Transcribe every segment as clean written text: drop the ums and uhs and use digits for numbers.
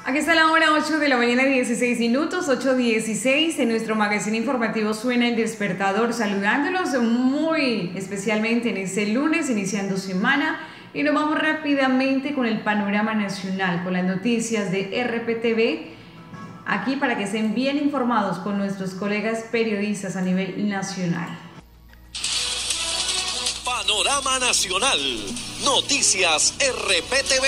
Aquí está la hora 8 de la mañana, 16 minutos, 8:16. En nuestro magazine informativo suena el despertador, saludándolos muy especialmente en este lunes, iniciando semana. Y nos vamos rápidamente con el panorama nacional, con las noticias de RPTV, aquí para que estén bien informados con nuestros colegas periodistas a nivel nacional. Panorama Nacional, Noticias RPTV.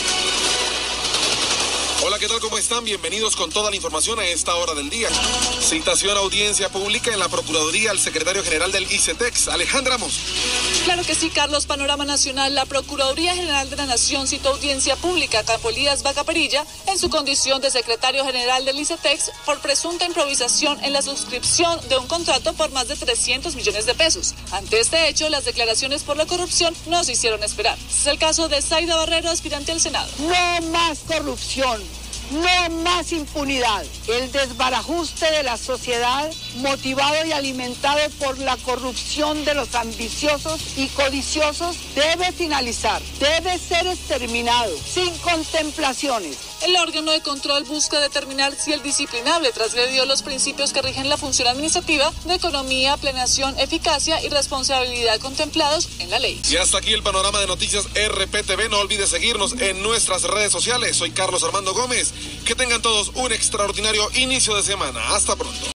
Hola, ¿qué tal? ¿Cómo están? Bienvenidos con toda la información a esta hora del día. Citación a audiencia pública en la Procuraduría al secretario general del ICETEX, Alejandra Amos. Claro que sí, Carlos. Panorama Nacional. La Procuraduría General de la Nación citó audiencia pública a Campo Elías Vacaperilla en su condición de secretario general del ICETEX por presunta improvisación en la suscripción de un contrato por más de 300 millones de pesos. Ante este hecho, las declaraciones por la corrupción no se hicieron esperar. Este es el caso de Zaida Barrero, aspirante al Senado. No más corrupción. No más impunidad. El desbarajuste de la sociedad, motivado y alimentado por la corrupción de los ambiciosos y codiciosos, debe finalizar, debe ser exterminado, sin contemplaciones. El órgano de control busca determinar si el disciplinable transgredió los principios que rigen la función administrativa de economía, planeación, eficacia y responsabilidad contemplados en la ley. Y hasta aquí el panorama de noticias RPTV. No olvides seguirnos en nuestras redes sociales. Soy Carlos Armando Gómez. Que tengan todos un extraordinario inicio de semana. Hasta pronto.